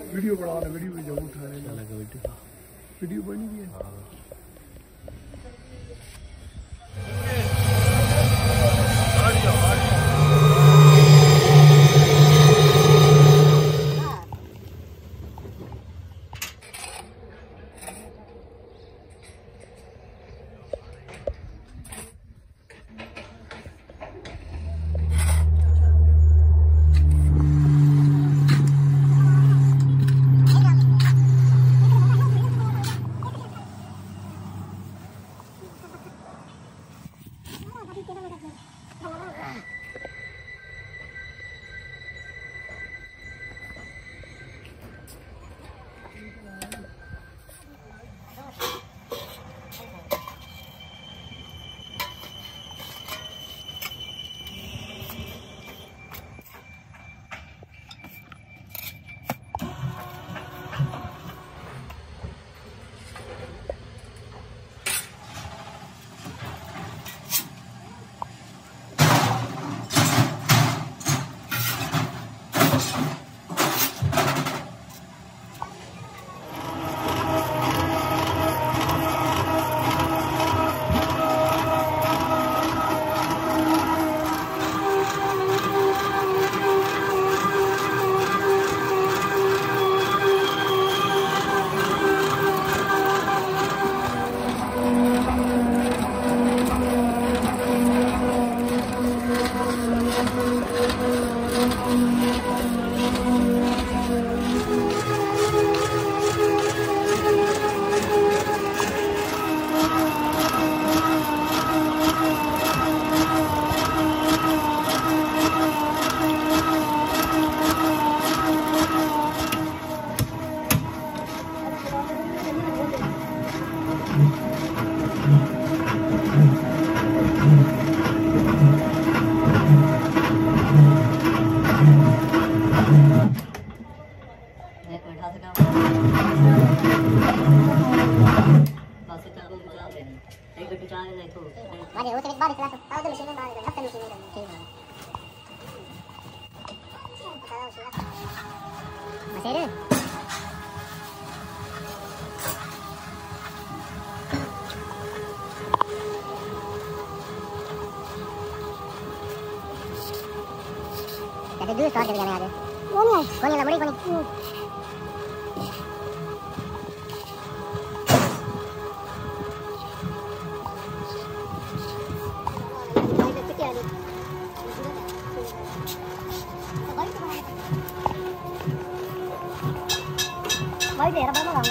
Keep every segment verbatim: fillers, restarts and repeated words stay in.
Video बना ले, video जब उठा ले लगा वीडियो वीडियो बनी भी है। Ada dulu soal kerjaan ada. Koni, koni lah boleh koni. Baik deh, apa malam?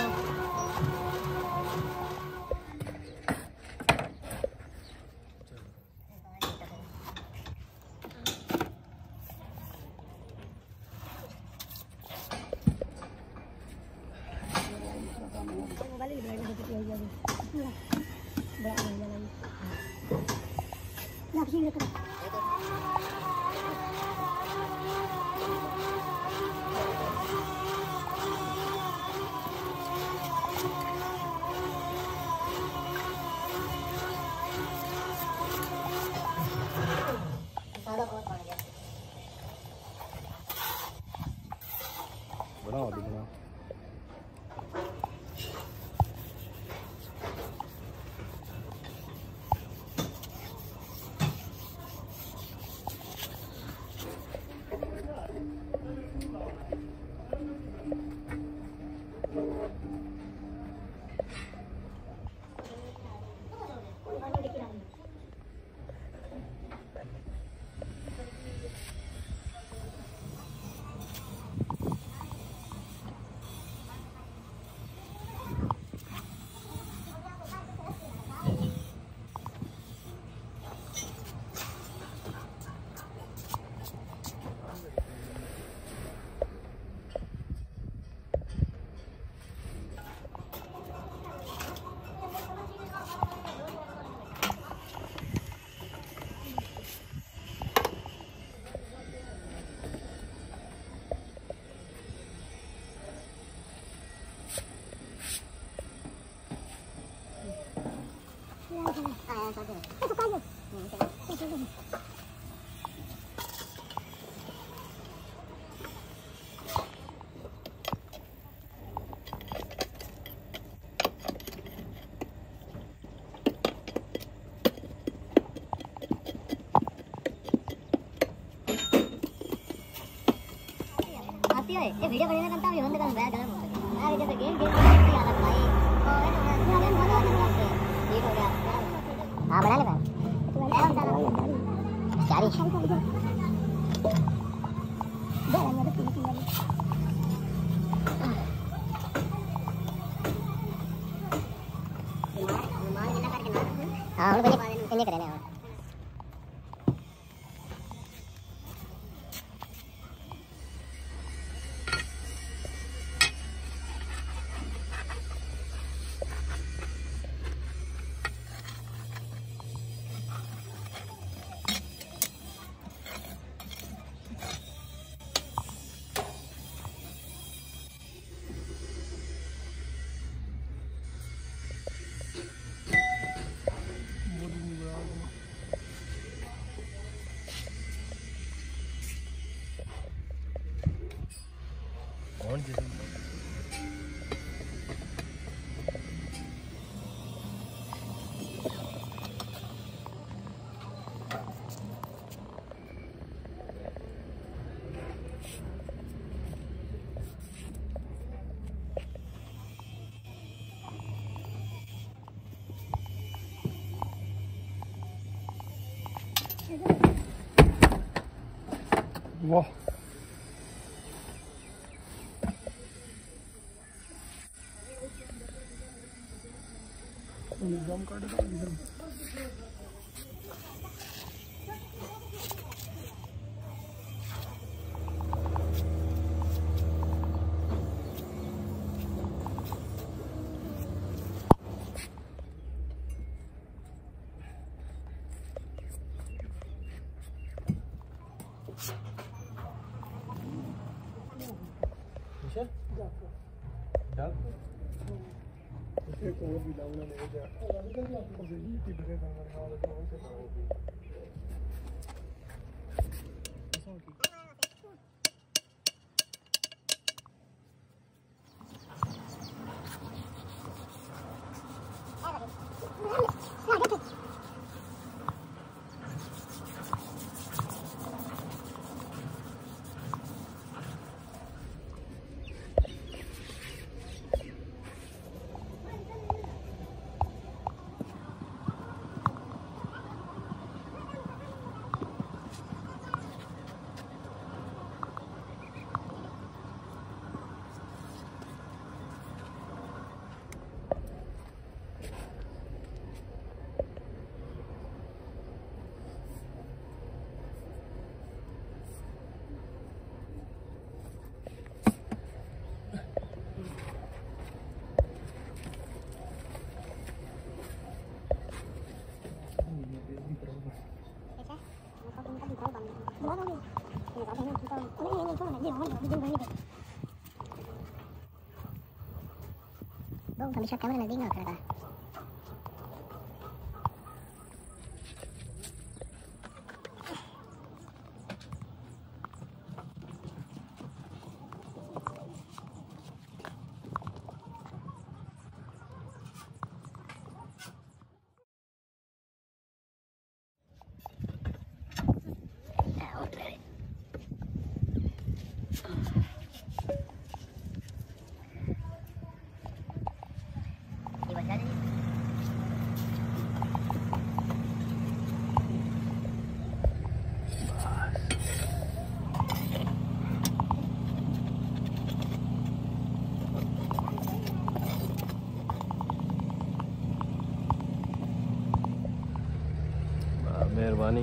बनाओ अभी बनाओ। है ये वीडियो बनने करता भी होने का बैग गलत हो सके यार जैसे गेम गेम की हालत भाई और है ना गेम बना के ठीक हो गया हां बना ले भाई चारी हां हम लोग इन्हें करेंगे और कौन जैसे वाह निजाम काटेगा निजाम एक और भी लाऊंगा नहीं जा और ये भी भरे करना वाला तो हो सकता है Bông hamisha kamera naging nggak kira-kira? मेहरबानी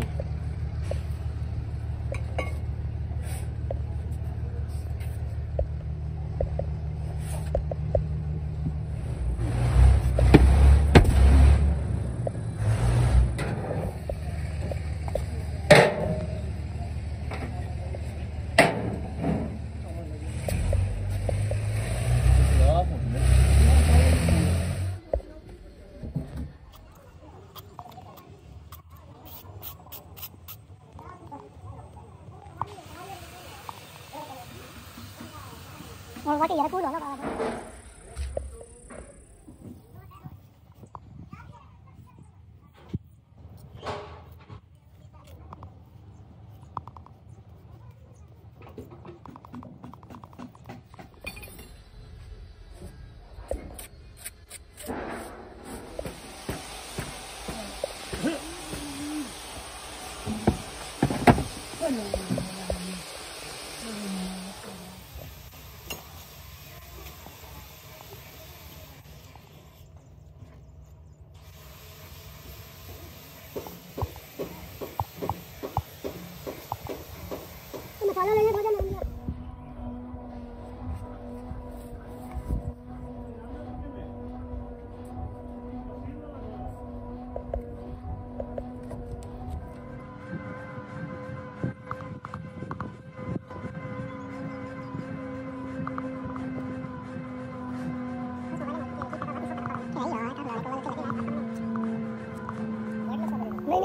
Mau mati ya, pulang lah.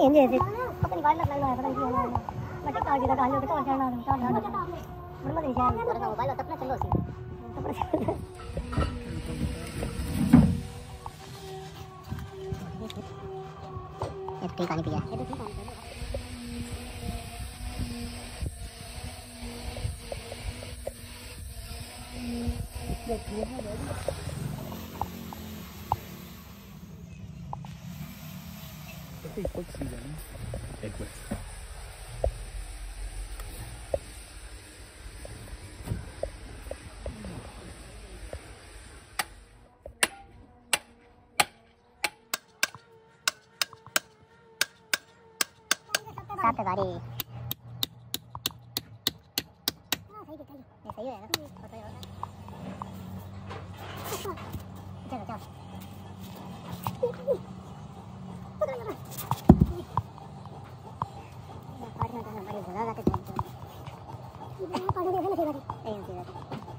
इंजे से पता नहीं वायरलेस लाइन है पता नहीं क्या है मैं टिकटॉक की डाल लो तो चैनल में डाल दो बड़ा मजा है और मोबाइल अपना चलो सी ये ठीक आनी पिया ये तो ठीक आनी एक मिनट सात गाड़ी ये सही है ना पता ही होगा चलो चलो पार्टनर का बड़ी बुला लाते हैं ये पार्टनर है ना गाड़ी ए एम सी गाड़ी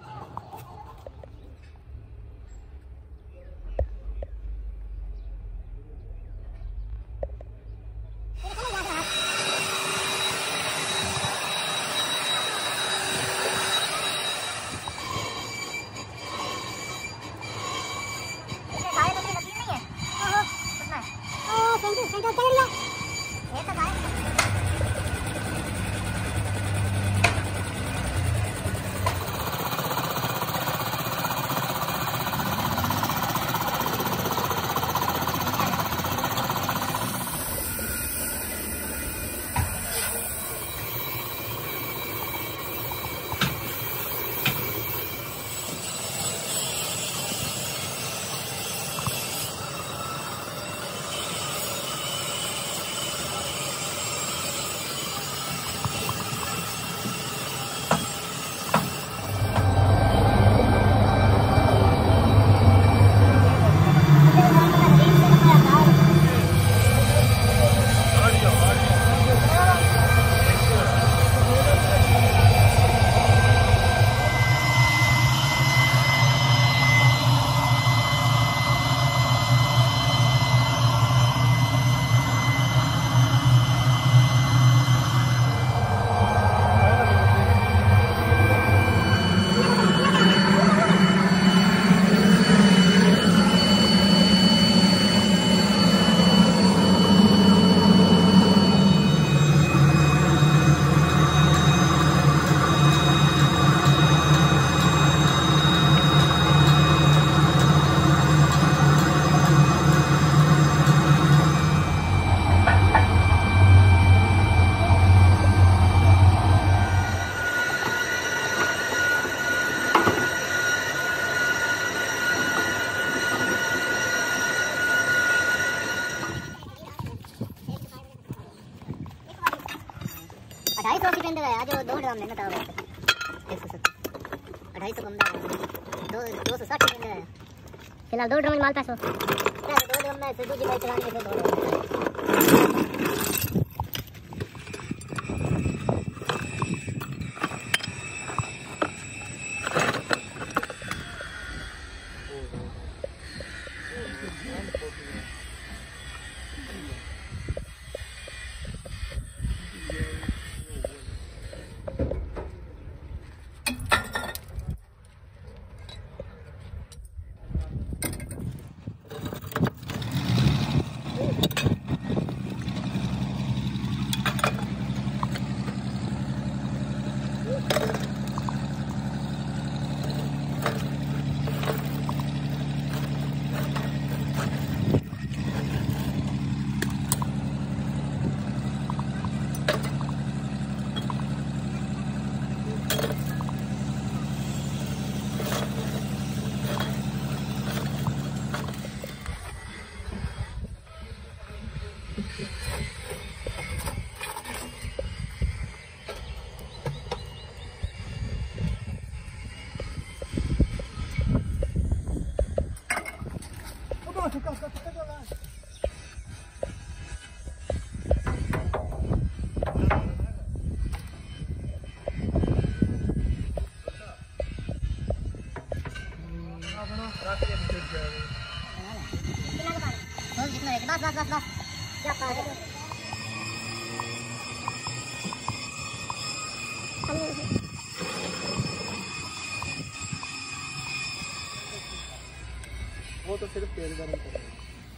सेंटर चल लिया ये तो गाय ढाई सौ की पेंडर है आज दो ड्राम लेना था एक सौ सत्तर ढाई सौ कम दो दो सौ साठ पेंडर है फिलहाल दो ड्राम में माल पैसो दो ड्राम में से दूसरी बाइक चलाने से दो बस बस बस बस क्या वो तो सिर्फ तेल गर्म कर रहा है।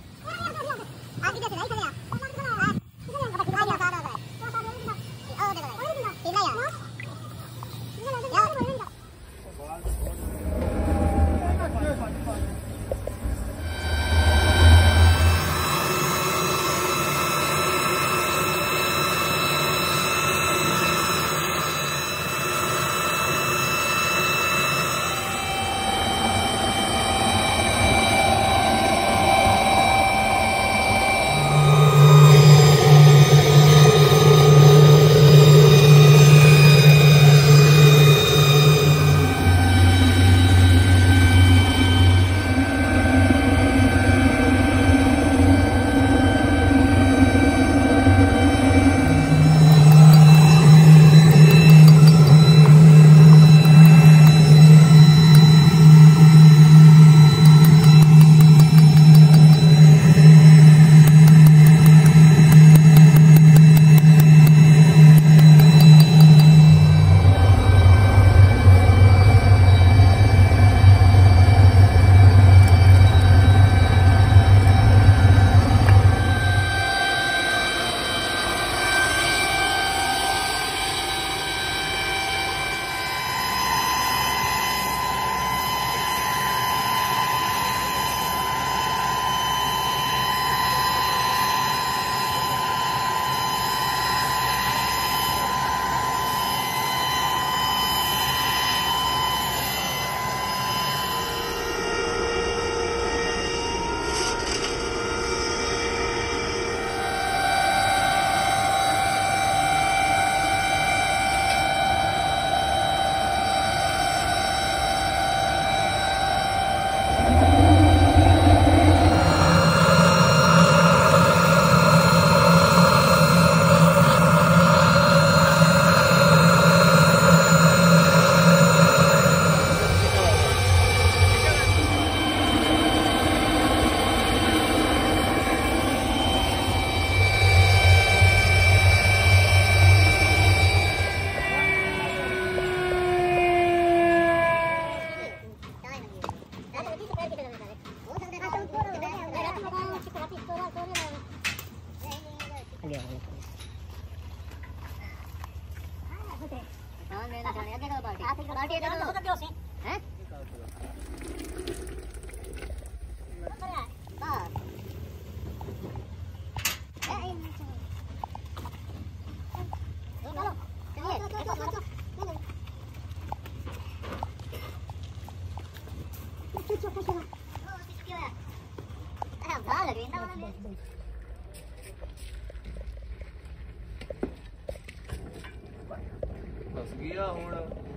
फस गया हुण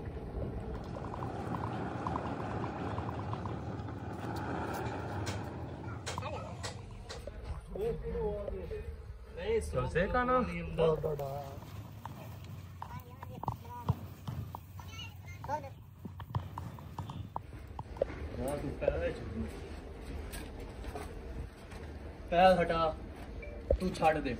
नहीं सोचे का ना पैर हटा तू छाड़ दे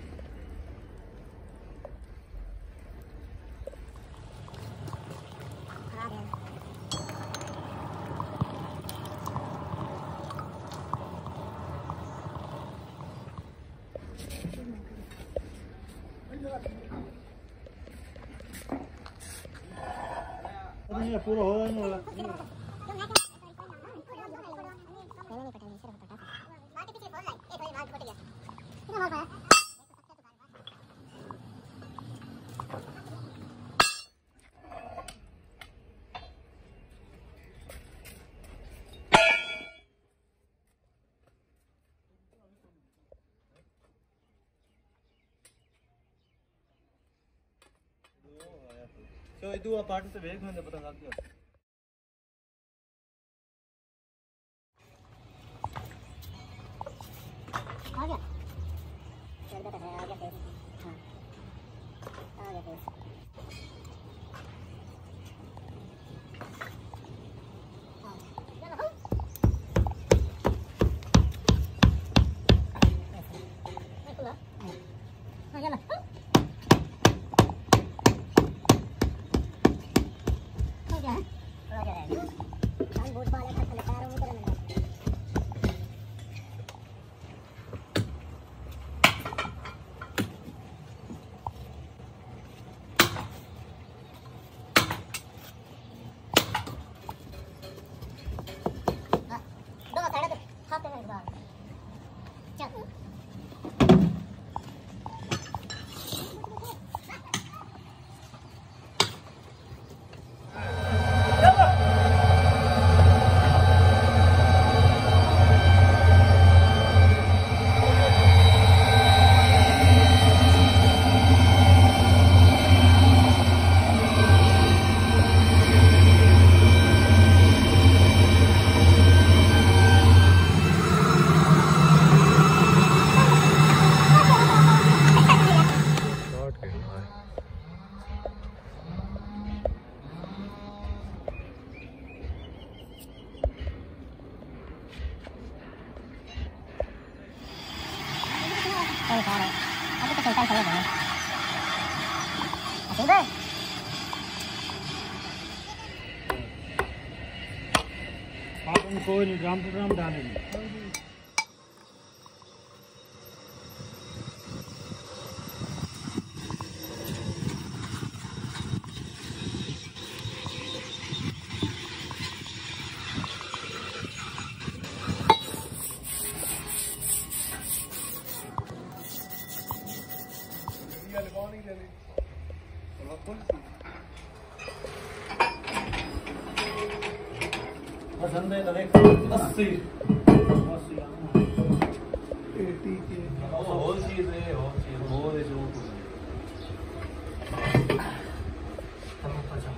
पूरा हो रहा है तो ये दो पार्ट से वेग में पता लग गया आ गया चल बेटा है आ गया तेज हां आ गया तेज आप उनको ड्राम टू ड्राम डालेंगे। पसंद है अस्सी एटी के और चीज है और चीज और जो हम पचा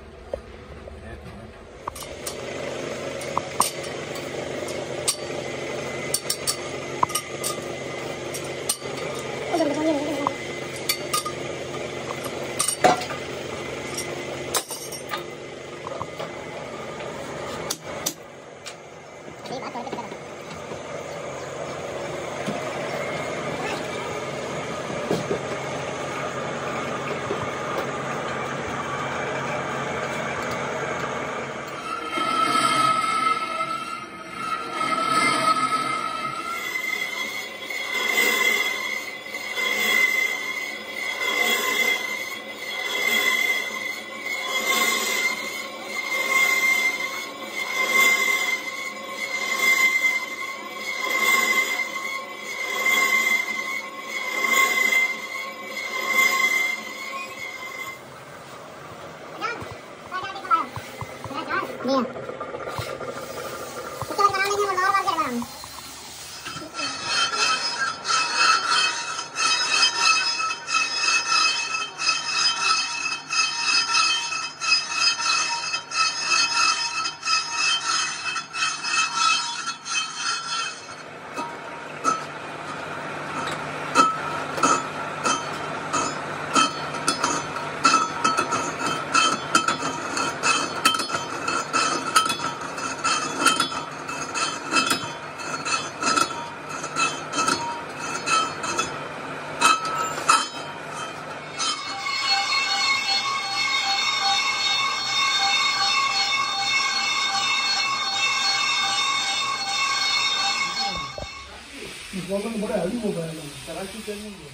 प्रॉब्लम बड़ा हेल्दी हो गया है कराची करने की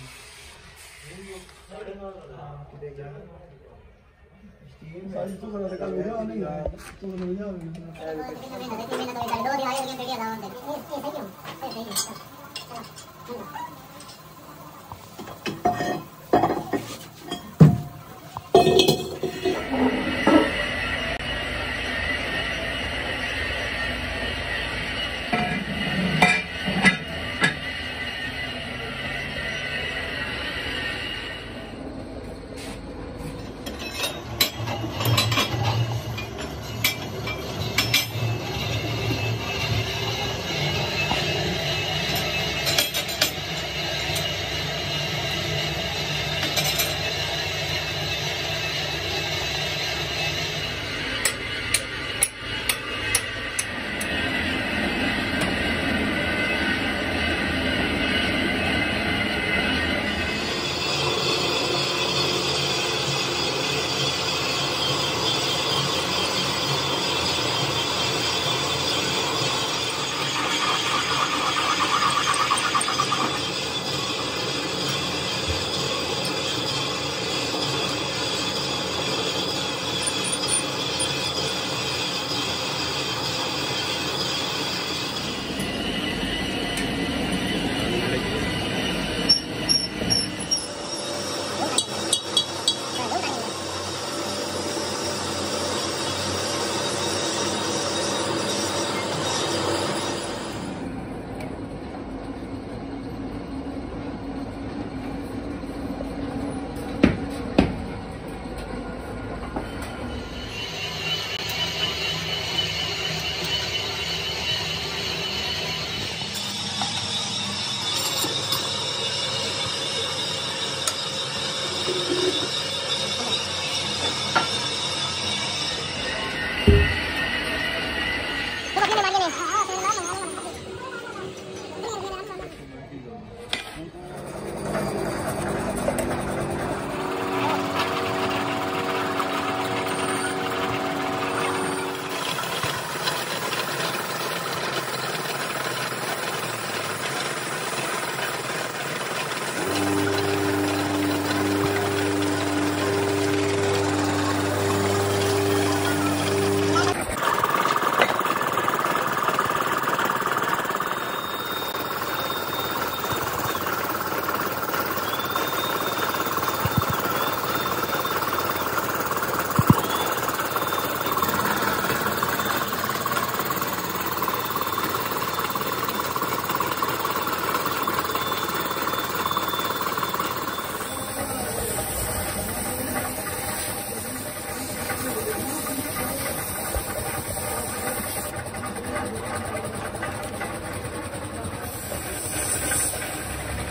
साइज तो करा का हो गया नहीं है तो नहीं है दो दिहाड़ी के वीडियो लाऊंगा ये सही क्यों ये सही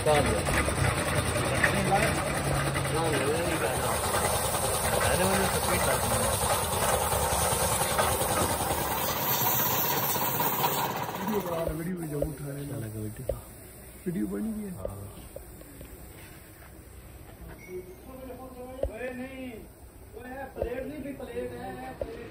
बात है ना नहीं करना अरे मैंने सफेद डालना वीडियो बना रहा वीडियो जो उठा रहे हैं वीडियो वीडियो बनी हुई है नहीं वो है प्लेट नहीं भी प्लेट है